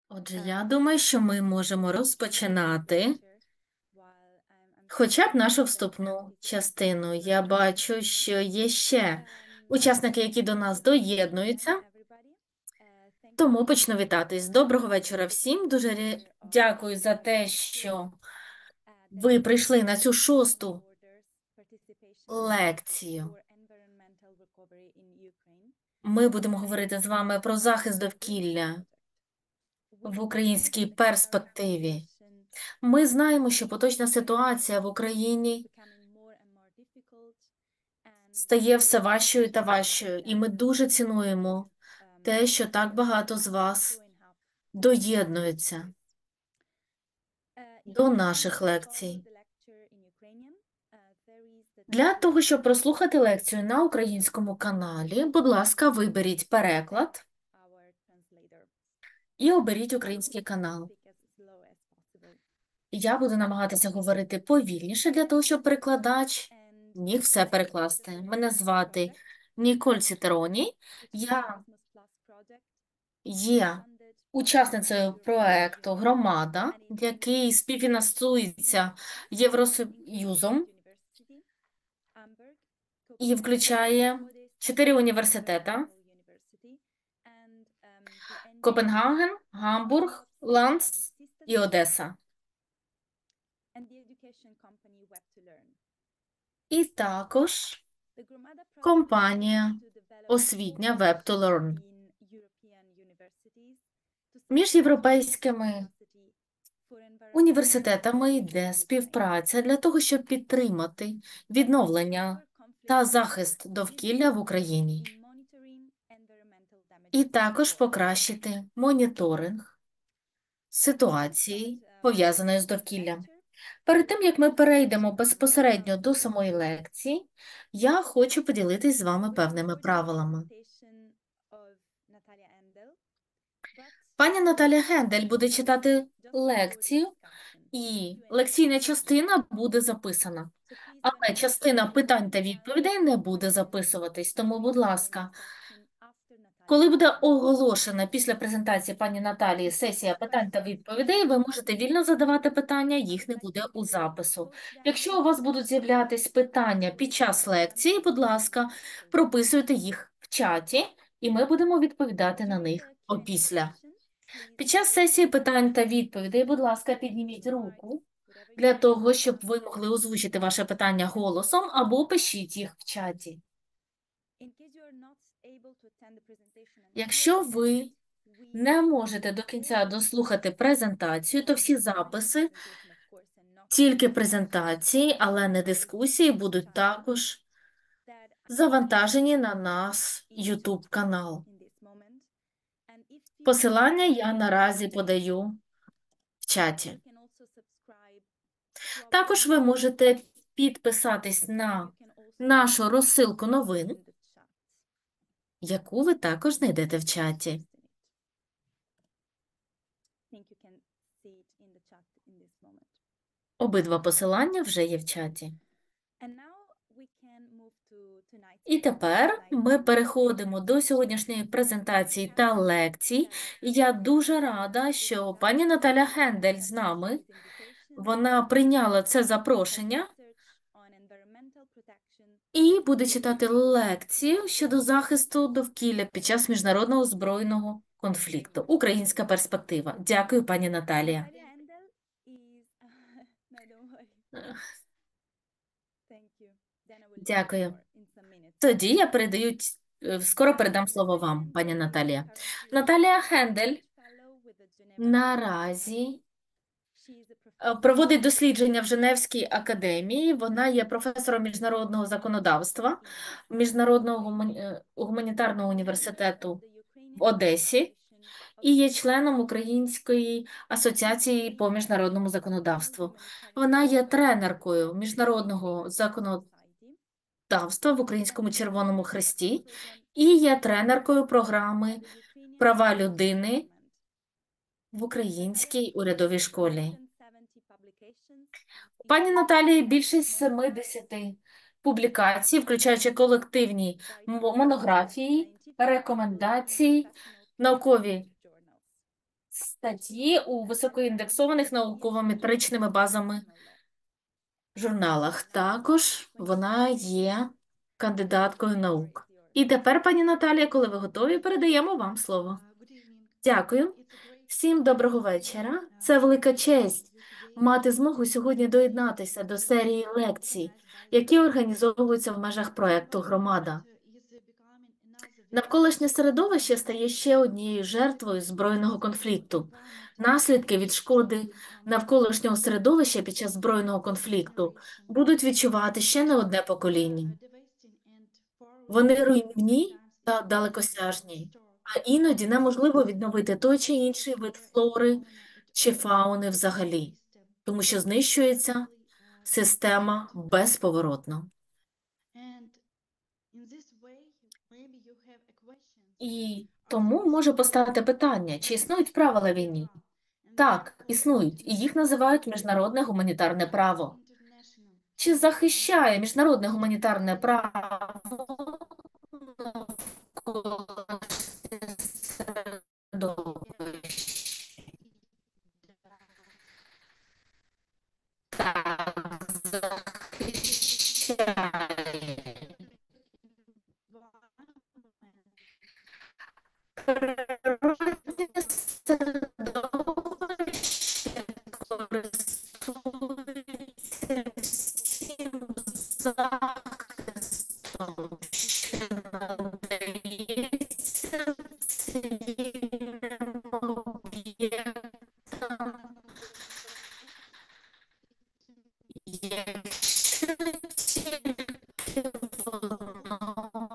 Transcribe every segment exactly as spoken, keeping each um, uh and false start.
Отже, я думаю, що ми можемо розпочинати хоча б нашу вступну частину. Я бачу, що є ще учасники, які до нас доєднуються, тому почну вітатись. Доброго вечора всім. Дуже ря- дякую за те, що ви прийшли на цю шосту лекцію. Ми будемо говорити з вами про захист довкілля в українській перспективі. Ми знаємо, що поточна ситуація в Україні стає все важчою та важчою, і ми дуже цінуємо те, що так багато з вас доєднуються до наших лекцій. Для того, щоб прослухати лекцію на українському каналі, будь ласка, виберіть переклад і оберіть український канал. Я буду намагатися говорити повільніше для того, щоб перекладач міг все перекласти. Мене звати Ніколь Цітероні. Я є учасницею проекту «Громада», який співфінансується Євросоюзом і включає чотири університети: Копенгаген, Гамбург, Ланц і Одеса. І також компанія освітня Web to Learn. Між європейськими університетами йде співпраця для того, щоб підтримати відновлення та захист довкілля в Україні. І також покращити моніторинг ситуації, пов'язаної з довкіллям. Перед тим, як ми перейдемо безпосередньо до самої лекції, я хочу поділитись з вами певними правилами. Пані Наталя Гендель буде читати лекцію, і лекційна частина буде записана. Але частина питань та відповідей не буде записуватись, тому, будь ласка, коли буде оголошена після презентації пані Наталії сесія питань та відповідей, ви можете вільно задавати питання, їх не буде у запису. Якщо у вас будуть з'являтись питання під час лекції, будь ласка, прописуйте їх в чаті, і ми будемо відповідати на них опісля. Під час сесії питань та відповідей, будь ласка, підніміть руку для того, щоб ви могли озвучити ваше питання голосом або пишіть їх в чаті. Якщо ви не можете до кінця дослухати презентацію, то всі записи, тільки презентації, але не дискусії, будуть також завантажені на наш YouTube канал. Посилання я наразі подаю в чаті. Також ви можете підписатись на нашу розсилку новин, яку ви також знайдете в чаті. Обидва посилання вже є в чаті. І тепер ми переходимо до сьогоднішньої презентації та лекцій. Я дуже рада, що пані Наталя Гендель з нами. Вона прийняла це запрошення і буде читати лекцію щодо захисту довкілля під час міжнародного збройного конфлікту. Українська перспектива. Дякую, пані Наталія. Дякую. Тоді я передаю, е, скоро передам слово вам, пані Наталія. Наталія Гендель наразі е, проводить дослідження в Женевській академії. Вона є професором міжнародного законодавства Міжнародного гумані- е, гуманітарного університету в Одесі і є членом Української асоціації по міжнародному законодавству. Вона є тренеркою міжнародного законодавства в Українському Червоному Хресті і є тренеркою програми «Права людини» в Українській урядовій школі. У пані Наталії більше семидесяти публікацій, включаючи колективні монографії, рекомендації, наукові статті у високоіндексованих науково-метричними базами журналах. Також вона є кандидаткою наук. І тепер, пані Наталія, коли ви готові, передаємо вам слово. Дякую. Всім доброго вечора. Це велика честь мати змогу сьогодні доєднатися до серії лекцій, які організовуються в межах проекту «Громада». Навколишнє середовище стає ще однією жертвою збройного конфлікту. Наслідки від шкоди навколишнього середовища під час збройного конфлікту будуть відчувати ще не одне покоління. Вони руйнівні та далекосяжні, а іноді неможливо відновити той чи інший вид флори чи фауни взагалі, тому що знищується система безповоротно. І тому може постати питання, чи існують правила війни? Так, існують, і їх називають міжнародне гуманітарне право. Чи захищає міжнародне гуманітарне право навколишнє середовище? Так, захищає. Природне середовище користується всім захистом, що надається цивільним об'єктам, якщо тільки воно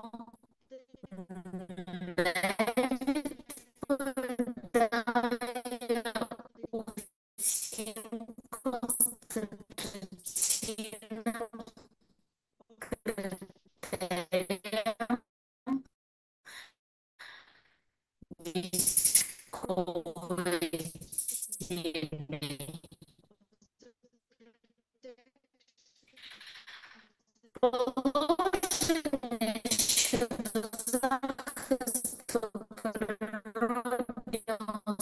військової цілі. Положення щодо захисту природного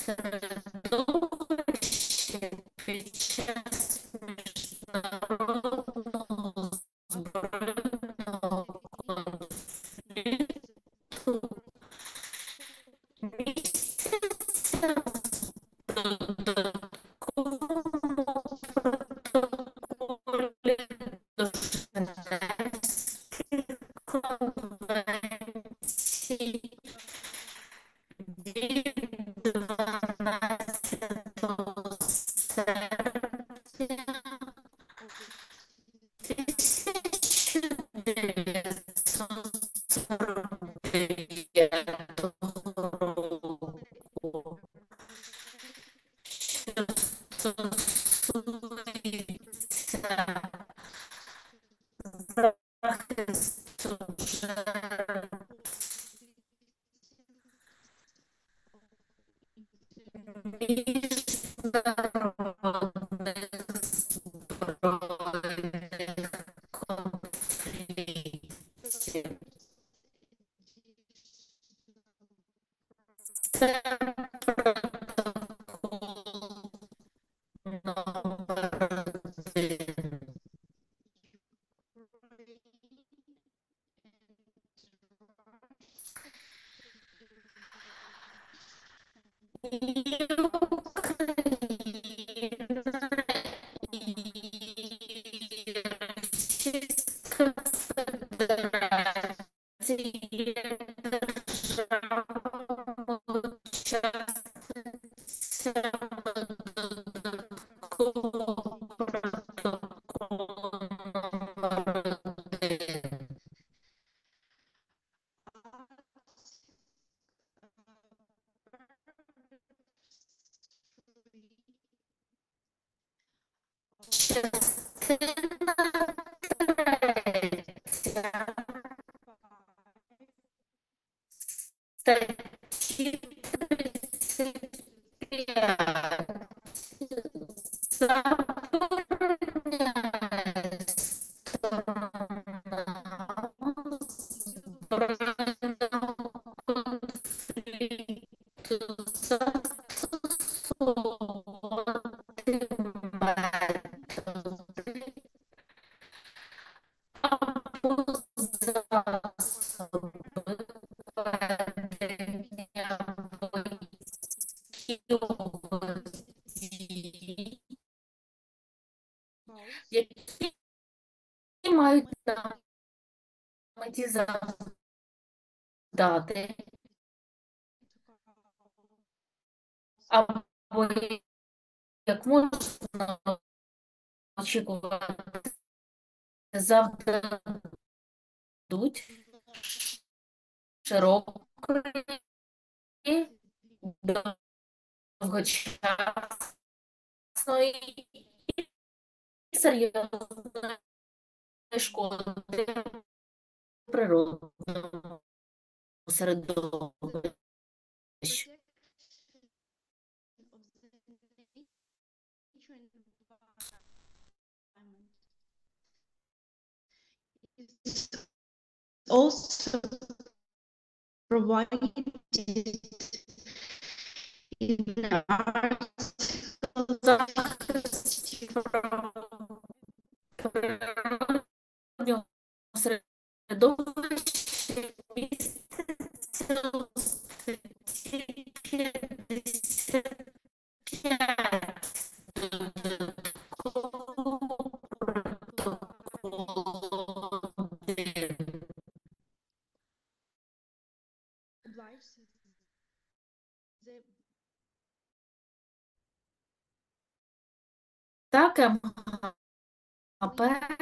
середовища під час міжнародного збройного конфлікту містяться в додатковому протоколі до Женевських конвенцій від дванадцятого серпня тисяча дев'ятсот сорок дев'ятого року, що стосується захисту жертв міжнародних збройних конфліктів. Це протокол номер один. І Україна, і Російська Федерація держав-учасниця додаткового протоколу номер один. Частина третя статті тридцять п'ять забороняє сторонам збройного конфлікту застосовувати або засоби ведення військових дій, які мають на меті завдати або, як можна очікувати, завдадуть широкої, довгочасної і серйозної шкоди природному середовищу. Also provided in articles Захист природнього середовища міститься у статті п'ятдесят п'ять додаткового протоколу один. obliged the Так, МГП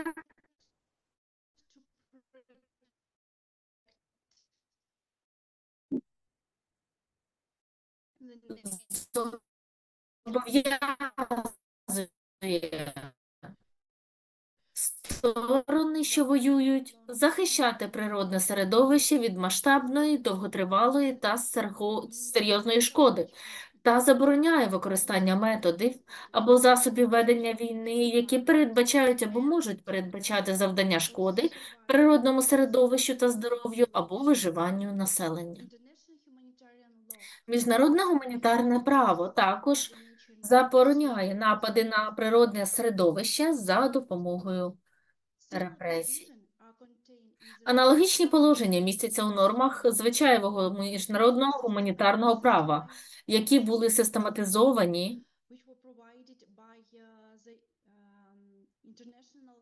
зобов'язує сторони, що воюють, захищати природне середовище від масштабної, довготривалої та серго- серйозної шкоди, та забороняє використання методів або засобів ведення війни, які передбачають або можуть передбачати завдання шкоди природному середовищу та здоров'ю або виживанню населення. international humanitarian law Міжнародне гуманітарне право також забороняє напади на природне середовище за допомогою репресій. Аналогічні положення містяться у нормах звичайного міжнародного гуманітарного права, які були систематизовані which were provided by uh, the um, International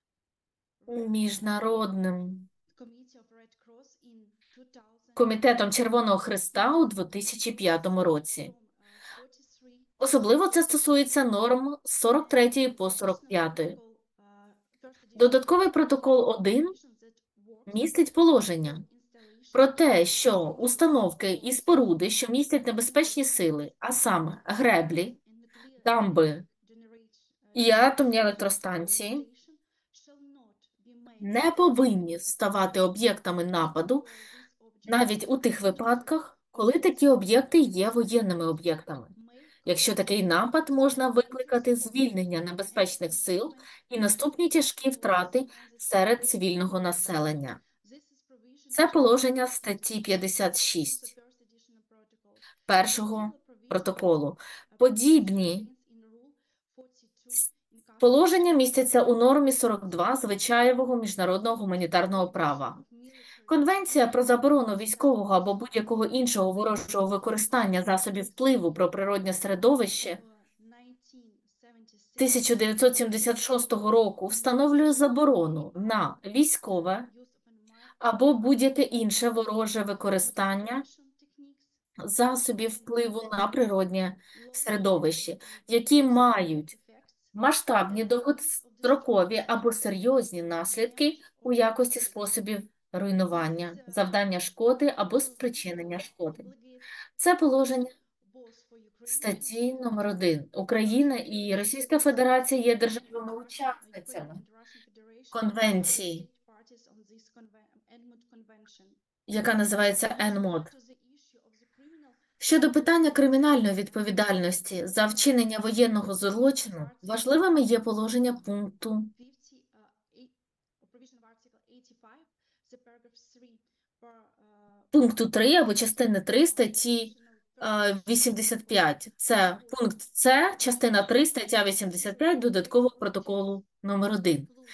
Міжнародним Committee of Red Cross in two thousand комітетом Червоного Хреста у дві тисячі п'ятому році. from uh, forty-three Особливо це стосується норм з сорок третьої по сорок п'яту. uh, first edition Додатковий протокол один that works містить положення installation про те, що установки і споруди, що містять небезпечні сили, а саме греблі, and nuclear дамби generate і атомні електростанції, shall not be made не повинні ставати об'єктами нападу all these objects навіть у тих випадках, коли такі об'єкти є воєнними об'єктами. may Якщо такий напад можна викликати звільнення небезпечних сил і наступні тяжкі втрати серед цивільного населення. This is provision Це положення статті п'ятдесят the шість first edition of protocol. першого протоколу. Подібні In rule forty-two in custom положення містяться у нормі сорок два звичаєвого міжнародного гуманітарного права. military Конвенція про заборону військового або будь-якого іншого ворожого використання засобів впливу про природне середовище uh, nineteen seventy-six тисяча дев'ятсот сімдесят шостого року встановлює заборону на військове use of environment або будь-яке інше вороже використання techniques засобів впливу на природне середовище, які making мають effects масштабні довгострокові або серйозні наслідки у якості способів руйнування, завдання шкоди або спричинення шкоди. obligate Це положення both for Ukraine статті номер один. Україна і Російська Федерація є державами-учасницями and Russian Federation конвенції, state parties on this conven- Edmund Convention. яка називається ен мод. To the issue of the criminal Щодо питання кримінальної відповідальності за вчинення воєнного злочину, важливими є положення пункту fifty, uh, eight, or provision of Article eighty-five, the paragraph three, per, uh, пункту три або частини три статті е, вісімдесят п'ять. Це пункт С, частина три, стаття вісімдесят п'ять додаткового протоколу номер один.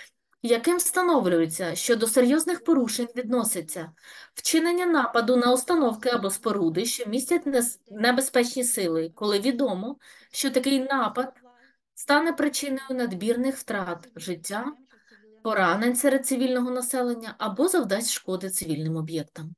яким встановлюється, що до серйозних порушень відноситься вчинення нападу на установки або споруди, що містять нес- небезпечні сили, коли відомо, що такий напад стане причиною надмірних втрат життя, поранень серед цивільного населення або завдасть шкоди цивільним об'єктам.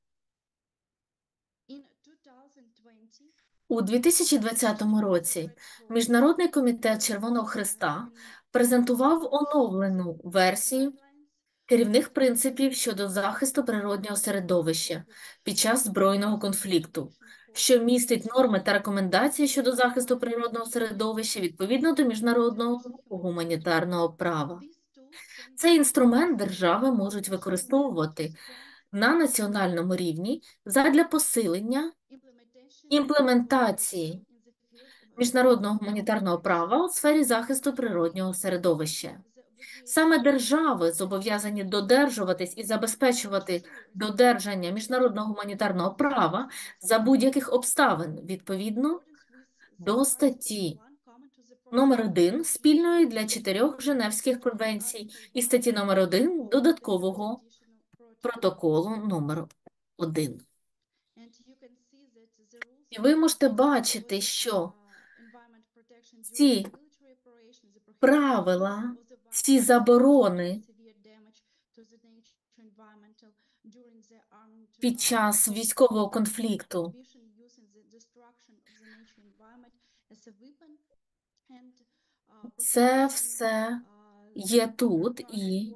У дві тисячі двадцятому році Міжнародний комітет Червоного Хреста презентував оновлену версію керівних принципів щодо захисту природнього середовища під час збройного конфлікту, що містить норми та рекомендації щодо захисту природного середовища відповідно до міжнародного гуманітарного права. Цей інструмент держави можуть використовувати на національному рівні задля посилення імплементації міжнародного гуманітарного права у сфері захисту природнього середовища. Саме держави зобов'язані додержуватись і забезпечувати додержання міжнародного гуманітарного права за будь-яких обставин відповідно до статті номер один спільної для чотирьох Женевських конвенцій і статті номер один додаткового протоколу номер один. І ви можете бачити, що ці правила, ці заборони під час військового конфлікту, це все є тут, і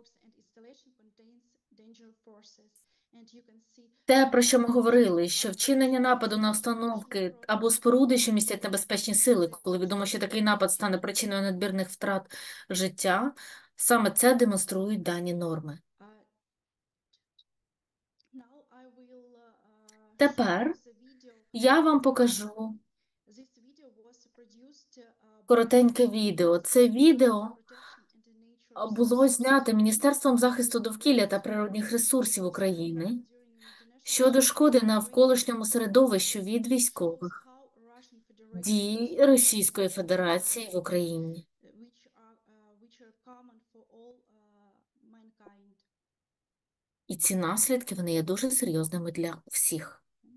те, про що ми говорили, що вчинення нападу на установки або споруди, що містять небезпечні сили, коли відомо, що такий напад стане причиною надмірних втрат життя, саме це демонструють дані норми. Тепер я вам покажу коротеньке відео. Це відео було знято Міністерством захисту довкілля та природних ресурсів України щодо шкоди навколишньому середовищу від військових дій Російської Федерації в Україні. І ці наслідки, вони є дуже серйозними для всіх.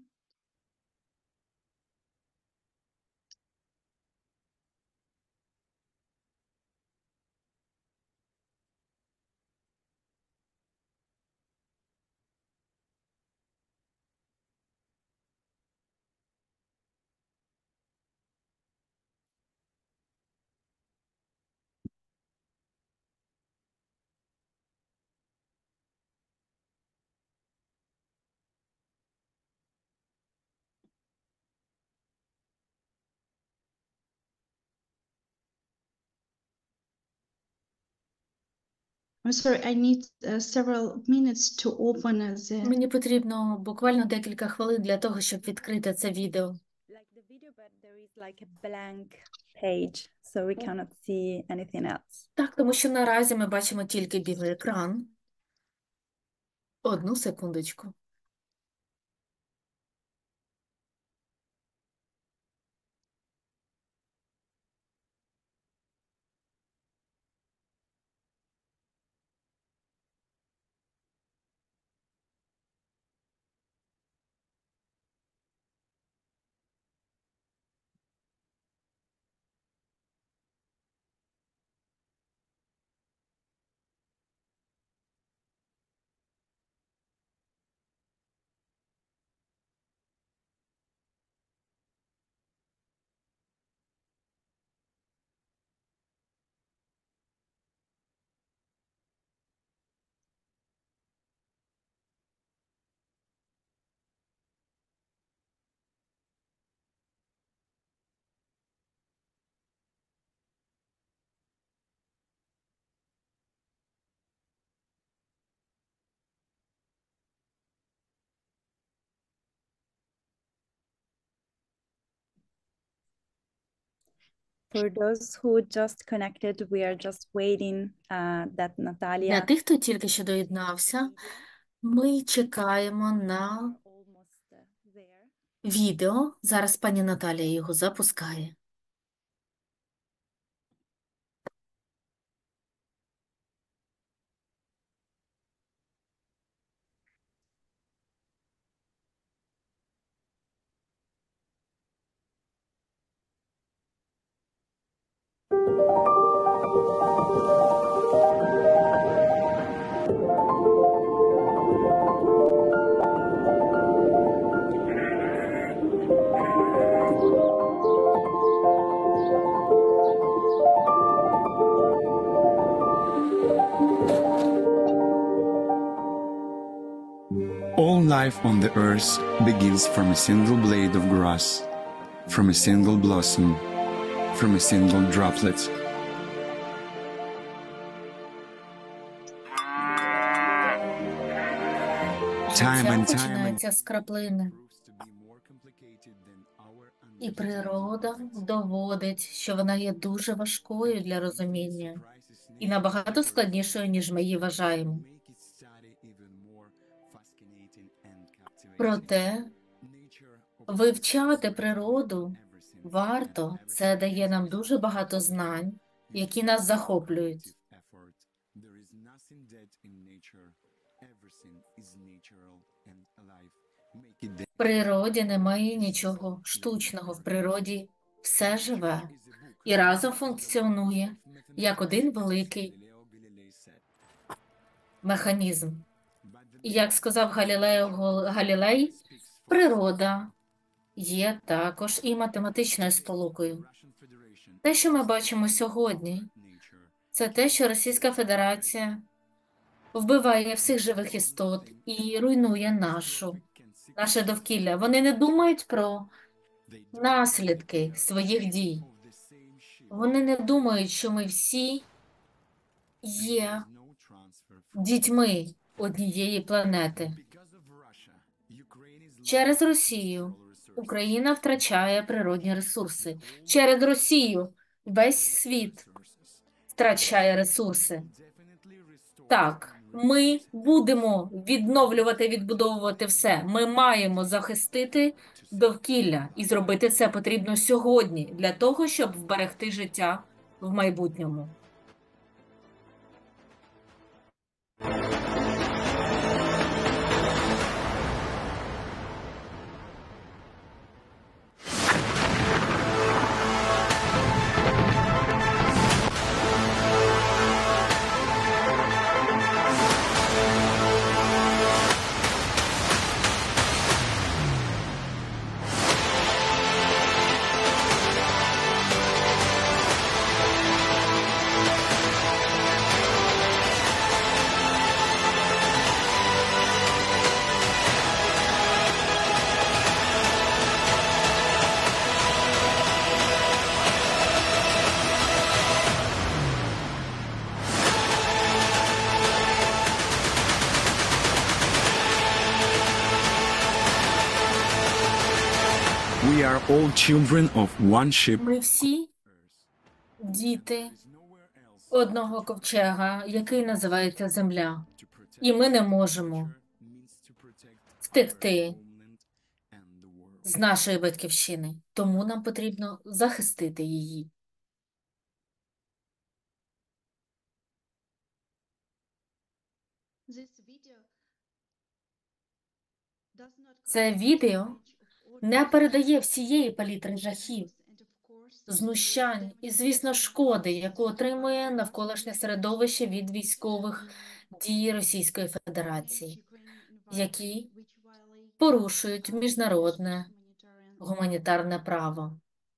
I'm sorry, I need uh, several minutes to open uh, the Мені потрібно буквально декілька хвилин для того, щоб відкрити це відео. like the video, but there is like a blank page, so we cannot see anything else. Так, тому що наразі ми бачимо тільки білий екран. Одну секундочку. For those who just connected, we are just waiting uh, that Для Natalia тих, хто тільки що доєднався, ми чекаємо на almost uh, there. відео. Зараз пані Наталія його запускає. All life on the earth begins from a single blade of grass, from a single blossom, from a single droplet. Time Життя and time починається з краплини, proves to be more complicated than our і understanding. природа доводить, що вона є дуже важкою для розуміння і набагато складнішою, ніж ми її вважаємо. Make its study even more fascinating and captivating. Проте Nature offers вивчати природу everything варто, and це дає нам дуже багато знань, які нас захоплюють. effort. There is nothing dead in nature. Everything is natural and alive. Make it В природі немає нічого штучного, в природі все живе і разом функціонує як один великий механізм. І як сказав Галілео Гол- Галілей, природа є також і математичною сполукою. Те, що ми бачимо сьогодні, це те, що Російська Федерація вбиває всіх живих істот і руйнує нашу, наше довкілля. Вони не думають про наслідки своїх дій. Вони не думають, що ми всі є дітьми однієї планети. Через Росію Україна втрачає природні ресурси. Через Росію весь світ втрачає ресурси. Так, ми будемо відновлювати, відбудовувати все. Ми маємо захистити довкілля, і зробити це потрібно сьогодні для того, щоб вберегти життя в майбутньому. We are all children of one ship. Ми всі діти одного ковчега, який називається Земля. І ми не можемо втекти з нашої батьківщини. Тому нам потрібно захистити її. This video does not Це cover відео each of all не the передає всієї палітри жахів, and of course знущань і, звісно, шкоди, яку отримує навколишнє середовище від військових дій Російської Федерації, які порушують міжнародне гуманітарне право.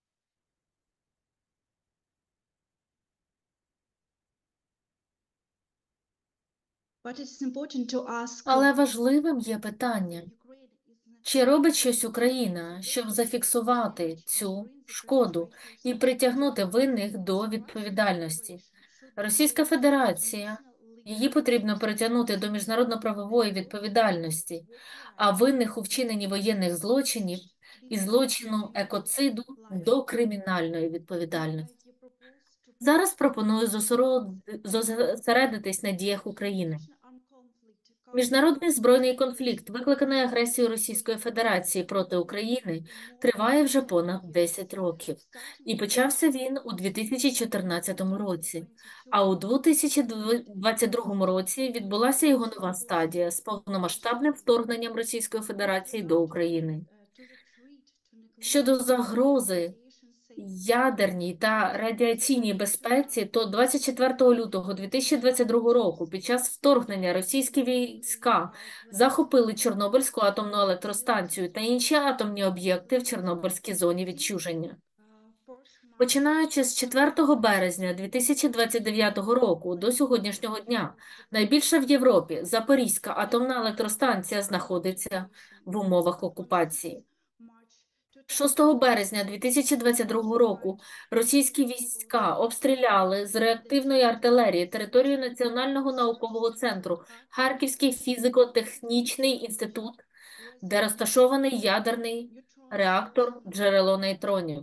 But it's important to ask, Але важливим є питання, Ukraine is чи робить щось Україна, щоб зафіксувати цю шкоду і притягнути винних до відповідальності. Російська Федерація, її потрібно притягнути до міжнародно-правової відповідальності, а винних у вчиненні воєнних злочинів і злочину екоциду до кримінальної відповідальності. Зараз пропоную зосередити- зосередитись на діях України. Міжнародний збройний конфлікт, викликаний агресією Російської Федерації проти України, триває вже понад десять років. І почався він у дві тисячі чотирнадцятому році. А у дві тисячі двадцять другому році відбулася його нова стадія з повномасштабним вторгненням Російської Федерації до України. Щодо загрози ядерній та радіаційній безпеці, то двадцять четвертого лютого дві тисячі двадцять другого року під час вторгнення російські війська захопили Чорнобильську атомну електростанцію та інші атомні об'єкти в Чорнобильській зоні відчуження. Починаючи з четвертого березня дві тисячі двадцять дев'ятого року до сьогоднішнього дня, найбільша в Європі Запорізька атомна електростанція знаходиться в умовах окупації. шостого березня дві тисячі двадцять другого року російські війська обстріляли з реактивної артилерії територію Національного наукового центру Харківський фізико-технічний інститут, де розташований ядерний реактор джерело нейтронів.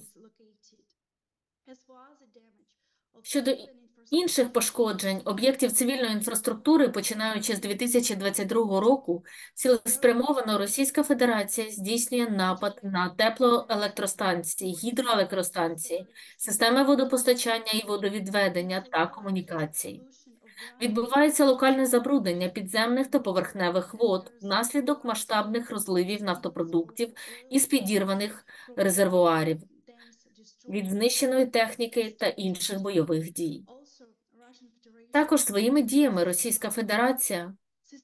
Щодо інших пошкоджень об'єктів цивільної інфраструктури, починаючи з дві тисячі двадцять другого року, цілеспрямовано Російська Федерація здійснює напад на теплоелектростанції, гідроелектростанції, системи водопостачання і водовідведення та комунікації. Відбувається локальне забруднення підземних та поверхневих вод внаслідок масштабних розливів нафтопродуктів із підірваних резервуарів, від знищеної техніки та інших бойових дій. Також своїми діями Російська Федерація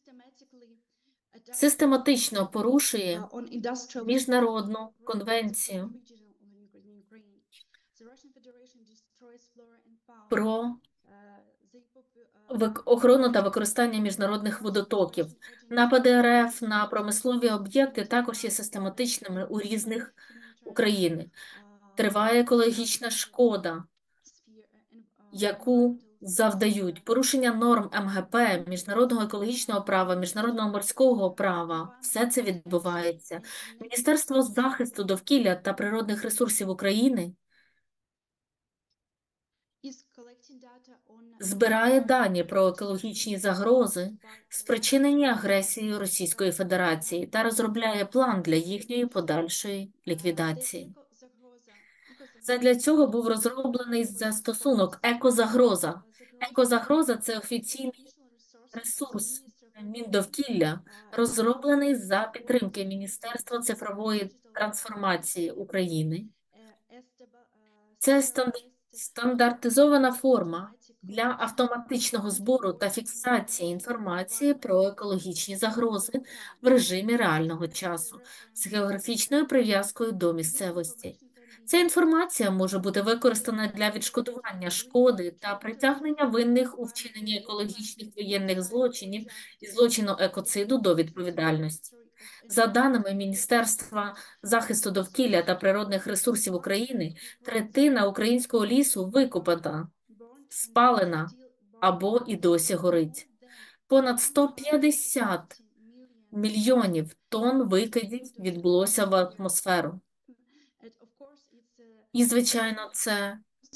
систематично порушує міжнародну конвенцію про охорону та використання міжнародних водотоків. Напади РФ на промислові об'єкти також є систематичними у різних України. Триває екологічна шкода, яку завдають порушення норм ем ге пе, міжнародного екологічного права, міжнародного морського права. Все це відбувається. Міністерство захисту довкілля та природних ресурсів України збирає дані про екологічні загрози, спричинені агресією Російської Федерації, та розробляє план для їхньої подальшої ліквідації. Задля цього був розроблений застосунок «Екозагроза». «Екозагроза» – це офіційний ресурс Міндовкілля, розроблений за підтримки Міністерства цифрової трансформації України. Це стандартизована форма для автоматичного збору та фіксації інформації про екологічні загрози в режимі реального часу з географічною прив'язкою до місцевості. Ця інформація може бути використана для відшкодування шкоди та притягнення винних у вчиненні екологічних воєнних злочинів і злочину екоциду до відповідальності. За даними Міністерства захисту довкілля та природних ресурсів України, третина українського лісу викопана, спалена або і досі горить. Понад сто п'ятдесят мільйонів тонн викидів відбулося в атмосферу. І, звичайно, це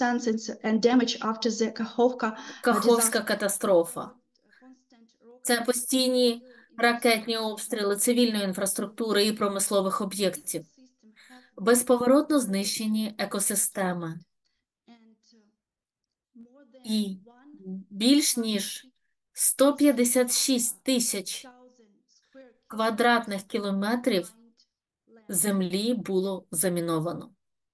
Каховська катастрофа. Це постійні ракетні обстріли цивільної інфраструктури і промислових об'єктів, безповоротно знищені екосистеми. І більш ніж сто п'ятдесят шість тисяч квадратних кілометрів землі було заміновано.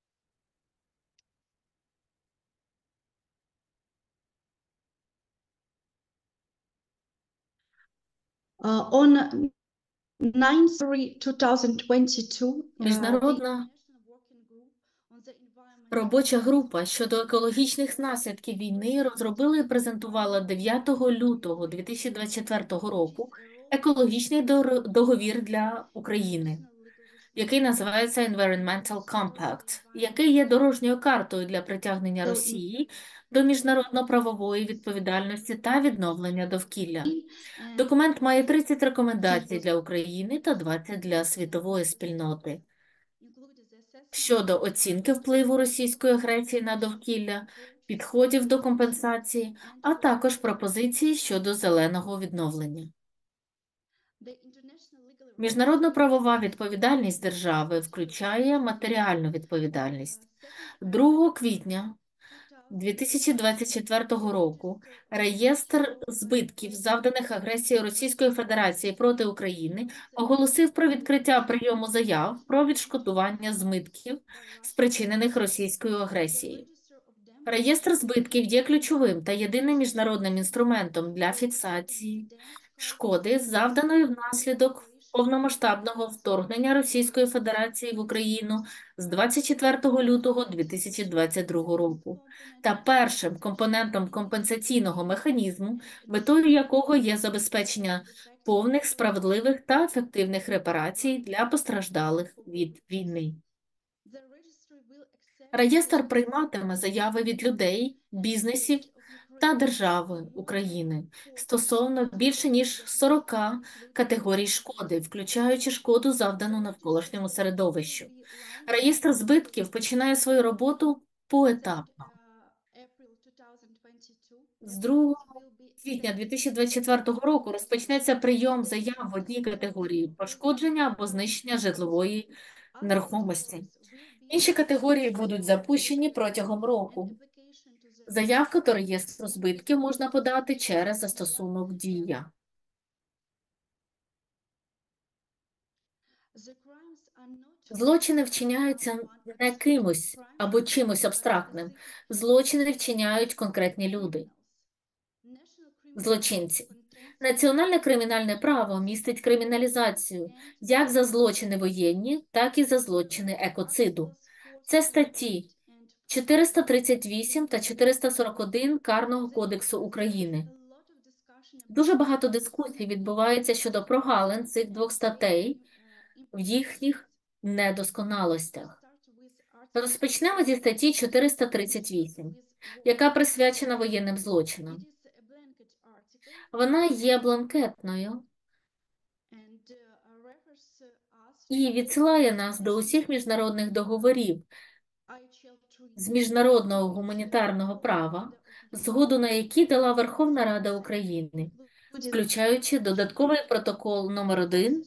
Uh, on nine three two thousand twenty-two, Міжнародна робоча група щодо екологічних наслідків війни розробила і презентувала дев'ятого лютого дві тисячі двадцять четвертого року екологічний договір для України, який називається Environmental Compact, який є дорожньою картою для притягнення Росії до міжнародно-правової відповідальності та відновлення довкілля. Документ має тридцять рекомендацій для України та двадцять для світової спільноти щодо оцінки впливу російської агресії на довкілля, підходів до компенсації, а також пропозиції щодо зеленого відновлення. Міжнародно-правова відповідальність держави включає матеріальну відповідальність. другого квітня дві тисячі двадцять четвертого року реєстр збитків, завданих агресією Російської Федерації проти України, оголосив про відкриття прийому заяв про відшкодування збитків, спричинених російською агресією. Реєстр збитків є ключовим та єдиним міжнародним інструментом для фіксації шкоди, завданої внаслідок повномасштабного вторгнення Російської Федерації в Україну з двадцять четвертого лютого дві тисячі двадцять другого року, та першим компонентом компенсаційного механізму, метою якого є забезпечення повних, справедливих та ефективних репарацій для постраждалих від війни. Реєстр прийматиме заяви від людей, бізнесів та держави України стосовно більше ніж сорока категорій шкоди, включаючи шкоду, завдану навколишньому середовищу. Реєстр збитків починає свою роботу поетапно. З другого квітня дві тисячі двадцять четвертого року розпочнеться прийом заяв в одній категорії – пошкодження або знищення житлової нерухомості. Інші категорії будуть запущені протягом року. Заявку до реєстру збитків можна подати через застосунок «Дія». Злочини вчиняються не кимось або чимось абстрактним. Злочини вчиняють конкретні люди. Злочинці. Національне кримінальне право містить криміналізацію як за злочини воєнні, так і за злочини екоциду. Це статті чотириста тридцять вісім та чотириста сорок один Карного кодексу України. Дуже багато дискусій відбувається щодо прогалин цих двох статей в їхніх недосконалостях. Розпочнемо зі статті чотириста тридцять вісім, яка присвячена воєнним злочинам. Вона є бланкетною і відсилає нас до усіх міжнародних договорів з міжнародного гуманітарного права, згоду на які дала Верховна Рада України, включаючи додатковий протокол номер один,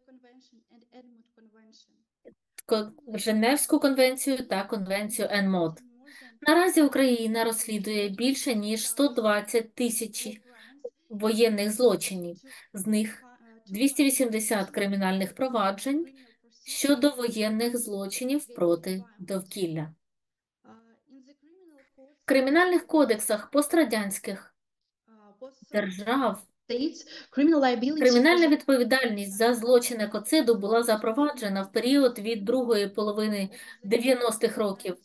Женевську конвенцію та конвенцію ен мод. Наразі Україна розслідує більше ніж сто двадцять тисяч воєнних злочинів, з них двісті вісімдесят кримінальних проваджень щодо воєнних злочинів проти довкілля. В кримінальних кодексах пострадянських держав кримінальна відповідальність за злочин екоциду була запроваджена в період від другої половини дев'яностих років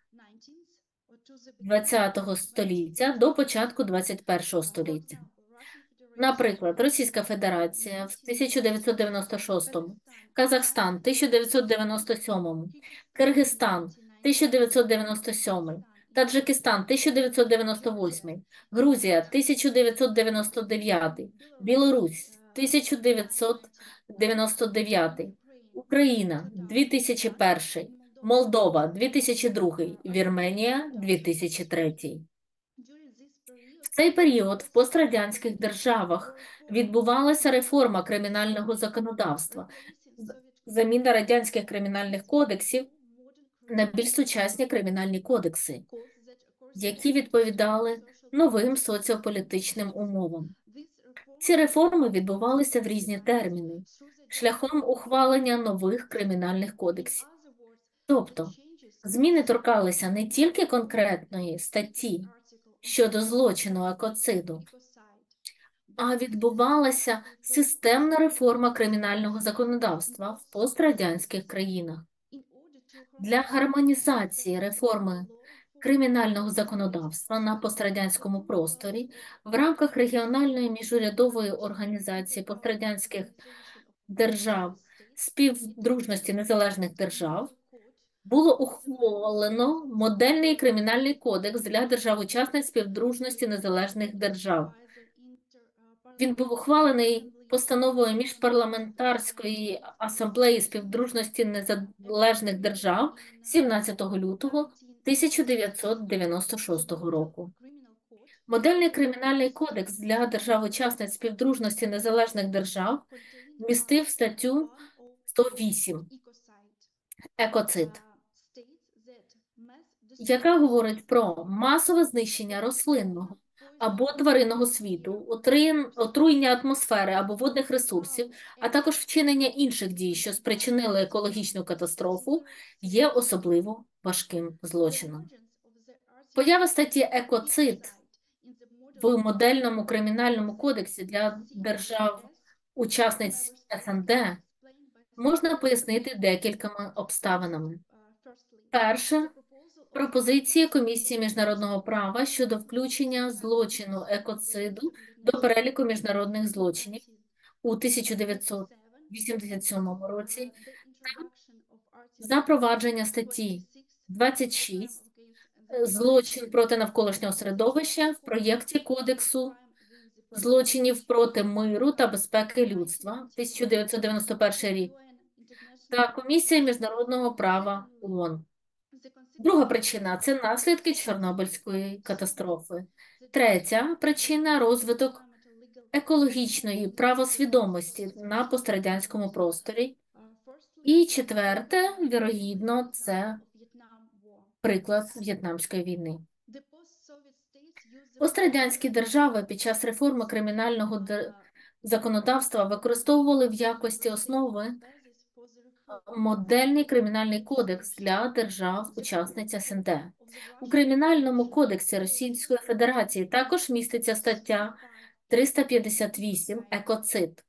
ХХ століття до початку двадцять першого століття. Наприклад, Російська Федерація в тисяча дев'ятсот дев'яносто шостому, Казахстан – тисяча дев'ятсот дев'яносто сьомому, Киргизстан – тисяча дев'ятсот дев'яносто сьомий, Таджикистан – тисяча дев'ятсот дев'яносто восьмий, Грузія – тисяча дев'ятсот дев'яносто дев'ятий, Білорусь – тисяча дев'ятсот дев'яносто дев'ятий, Україна – дві тисячі перший, Молдова – дві тисячі другий, Вірменія – дві тисячі третій. В цей період в пострадянських державах відбувалася реформа кримінального законодавства, заміна радянських кримінальних кодексів на більш сучасні кримінальні кодекси, які відповідали новим соціополітичним умовам. Ці реформи відбувалися в різні терміни, шляхом ухвалення нових кримінальних кодексів. Тобто, зміни торкалися не тільки конкретної статті щодо злочину екоциду, а відбувалася системна реформа кримінального законодавства в пострадянських країнах. Для гармонізації реформи кримінального законодавства на пострадянському просторі в рамках регіональної міжурядової організації пострадянських держав Співдружності Незалежних Держав було ухвалено модельний кримінальний кодекс для держав-учасниць Співдружності Незалежних Держав. Він був ухвалений постановою Міжпарламентарської асамблеї Співдружності Незалежних Держав сімнадцятого лютого тисяча дев'ятсот дев'яносто шостого року. Модельний кримінальний кодекс для держав-учасниць Співдружності Незалежних Держав містив статтю сто вісім «Екоцид». яка говорить про масове знищення рослинного або тваринного світу, отрин- отруєння атмосфери або водних ресурсів, а також вчинення інших дій, що спричинили екологічну катастрофу, є особливо важким злочином. Поява статті «екоцид» в модельному кримінальному кодексі для держав-учасниць ес ен де можна пояснити декількома обставинами. Перше, пропозиції Комісії міжнародного права щодо включення злочину екоциду до переліку міжнародних злочинів у тисяча дев'ятсот вісімдесят сьомому році та запровадження статті двадцять шість «Злочин проти навколишнього середовища» в проєкті Кодексу злочинів проти миру та безпеки людства тисяча дев'ятсот дев'яносто перший рік та Комісія міжнародного права ООН. Друга причина – це наслідки Чорнобильської катастрофи. Третя причина – розвиток екологічної правосвідомості на пострадянському просторі. І четверте, вірогідно, це приклад В'єтнамської війни. Пострадянські держави під час реформи кримінального законодавства використовували в якості основи модельний кримінальний кодекс для держав-учасниць ес ен де. У Кримінальному кодексі Російської Федерації також міститься стаття триста п'ятдесят вісім «Екоцид»,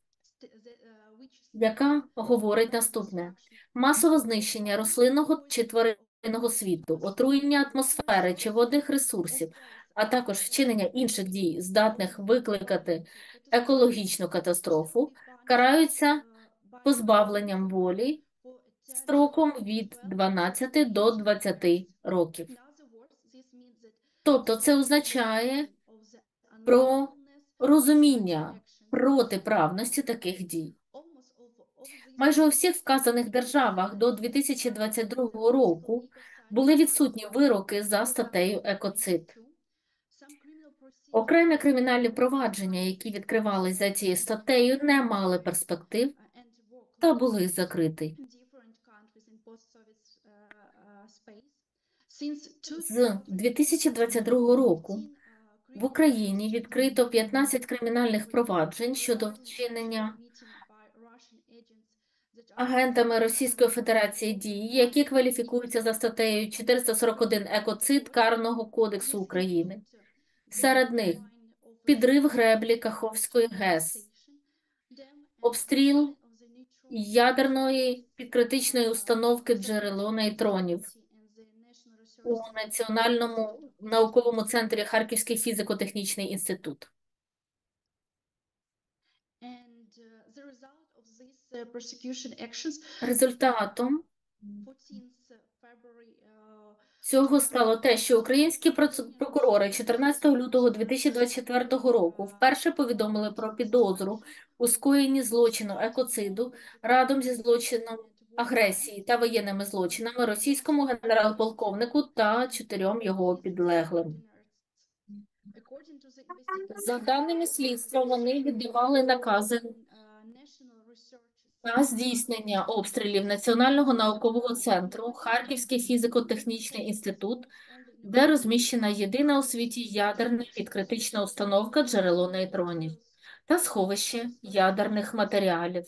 яка говорить наступне. Масове знищення рослинного чи тваринного світу, отруєння атмосфери чи водних ресурсів, а також вчинення інших дій, здатних викликати екологічну катастрофу, караються позбавленням волі строком від дванадцяти до двадцяти років. Тобто це означає про розуміння протиправності таких дій. Майже у всіх вказаних державах до дві тисячі двадцять другого року були відсутні вироки за статтею «Екоцид». Окремі кримінальні провадження, які відкривались за цією статтею, не мали перспектив та були закриті. З дві тисячі двадцять другого року в Україні відкрито п'ятнадцять кримінальних проваджень щодо вчинення агентами Російської Федерації дій, які кваліфікуються за статтею чотириста сорок один «Екоцид» Карного кодексу України. Серед них підрив греблі Каховської ГЕС, обстріл ядерної підкритичної установки джерело нейтронів у Національному науковому центрі Харківський фізико-технічний інститут. Результатом цього стало те, що українські прокурори чотирнадцятого лютого дві тисячі двадцять четвертого року вперше повідомили про підозру у скоєнні злочину екоциду разом зі злочином агресії та воєнними злочинами російському генерал-полковнику та чотирьом його підлеглим. За даними слідства, вони віддавали накази на здійснення обстрілів Національного наукового центру Харківський фізико-технічний інститут, де розміщена єдина у світі ядерна підкритична установка джерело нейтронів та сховище ядерних матеріалів.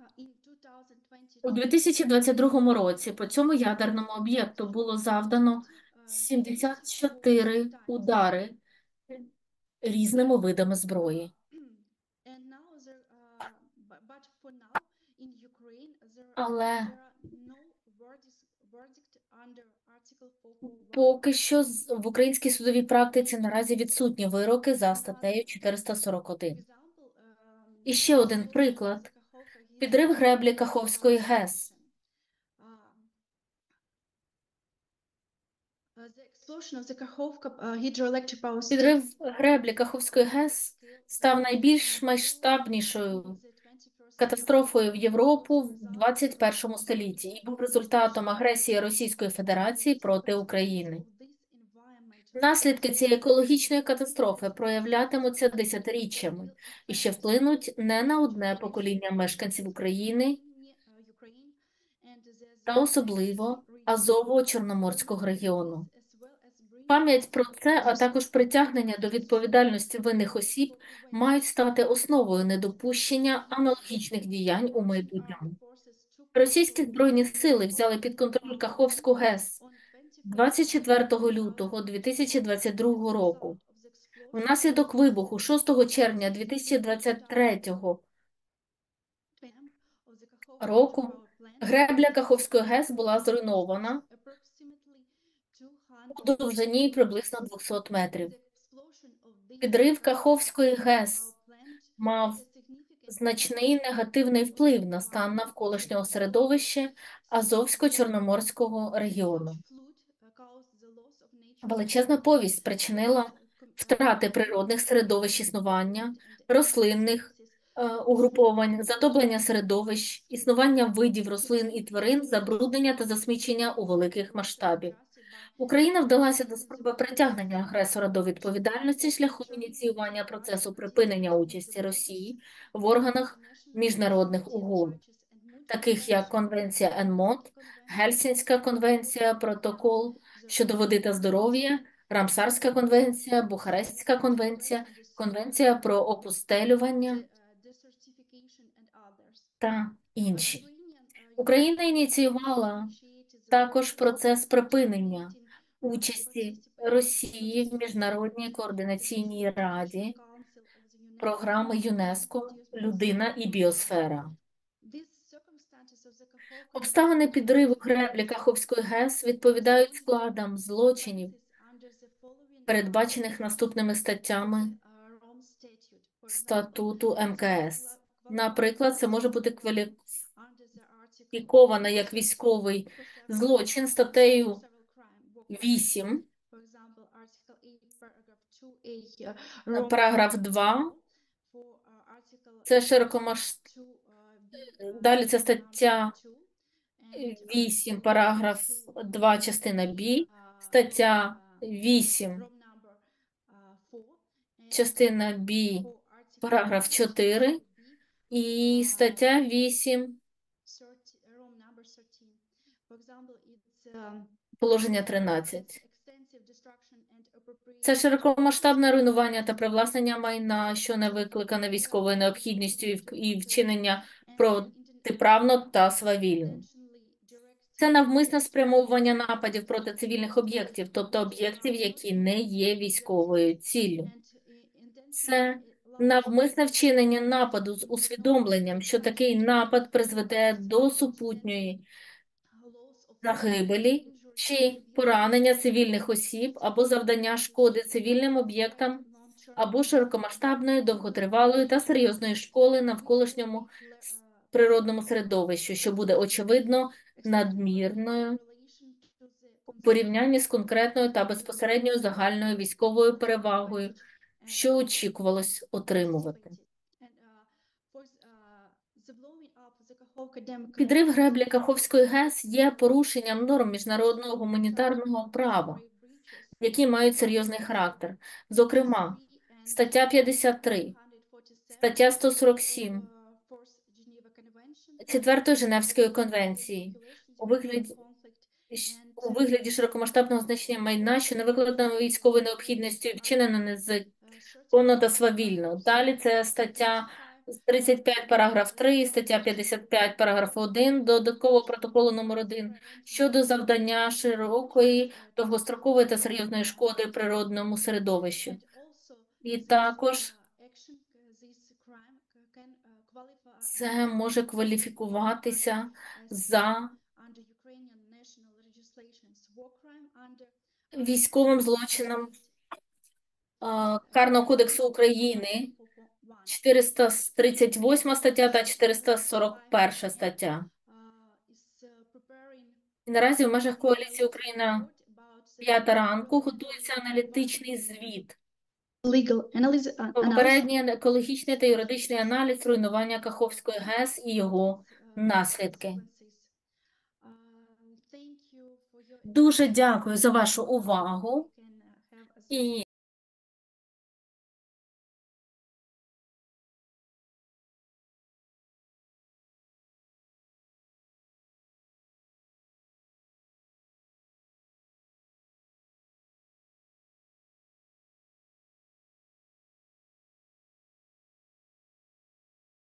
У дві тисячі двадцять другому році по цьому ядерному об'єкту було завдано сімдесят чотири удари різними видами зброї. Але поки що в українській судовій практиці наразі відсутні вироки за статтею чотириста сорок один. І ще один приклад – підрив греблі Каховської ГЕС. Підрив греблі Каховської ГЕС став найбільш масштабнішою катастрофою в Європу в двадцять першому столітті і був результатом агресії Російської Федерації проти України. Наслідки цієї екологічної катастрофи проявлятимуться десятиріччями і ще вплинуть не на одне покоління мешканців України та особливо Азово-Чорноморського регіону. Пам'ять про це, а також притягнення до відповідальності винних осіб мають стати основою недопущення аналогічних діянь у майбутньому. Російські збройні сили взяли під контроль Каховську ГЕС двадцять четвертого лютого дві тисячі двадцять другого року. Внаслідок вибуху шостого червня дві тисячі двадцять третього року гребля Каховської ГЕС була зруйнована у довжині приблизно двохсот метрів. Підрив Каховської ГЕС мав значний негативний вплив на стан навколишнього середовища Азовсько-Чорноморського регіону. Величезна повість спричинила втрати природних середовищ існування, рослинних е, угруповань, задоблення середовищ, існування видів рослин і тварин, забруднення та засмічення у великих масштабів. Україна вдалася до спроби притягнення агресора до відповідальності шляхом ініціювання процесу припинення участі Росії в органах міжнародних угод, таких як Конвенція ЕНМОД, Гельсінська конвенція, Протокол щодо води та здоров'я, Рамсарська конвенція, Бухарестська конвенція, Конвенція про опустелювання та інші. Україна ініціювала також процес припинення участі Росії в Міжнародній координаційній раді програми ЮНЕСКО «Людина і біосфера». Обставини підриву греблі Каховської ГЕС відповідають складам злочинів, передбачених наступними статтями статуту ем ка ес. Наприклад, це може бути кваліфіковано як військовий злочин статтею вісім, параграф два, це широкомасштаб... Далі це стаття вісім, параграф два, частина Б, стаття вісім, частина Б, параграф чотири і стаття вісім, положення тринадцять. Це широкомасштабне руйнування та привласнення майна, що не викликане військовою необхідністю і вчинення протиправно та свавільно. Це навмисне спрямовування нападів проти цивільних об'єктів, тобто об'єктів, які не є військовою ціллю. Це навмисне вчинення нападу з усвідомленням, що такий напад призведе до супутньої загибелі чи поранення цивільних осіб або завдання шкоди цивільним об'єктам або широкомасштабної, довготривалої та серйозної шкоди навколишньому природному середовищу, що буде очевидно надмірною у порівнянні з конкретною та безпосередньою загальною військовою перевагою, що очікувалось отримувати. Підрив греблі Каховської ГЕС є порушенням норм міжнародного гуманітарного права, які мають серйозний характер. Зокрема, стаття п'ятдесят три, стаття сто сорок сім Четвертої Женевської конвенції у вигляді, у вигляді широкомасштабного знищення майна, що не викладено військовою необхідністю і вчинено незаконно та свавільно. Далі це стаття тридцять п'ять, параграф три, стаття п'ятдесят п'ять, параграф один додаткового протоколу номер один щодо завдання широкої, довгострокової та серйозної шкоди природному середовищу. І також це може кваліфікуватися за військовим злочином Карного кодексу України, чотириста тридцять восьма стаття та чотириста сорок перша стаття. І наразі в межах коаліції Україна п'ята ранку готується аналітичний звіт. Попередній екологічний та юридичний аналіз руйнування Каховської ГЕС і його наслідки. Дуже дякую за вашу увагу. І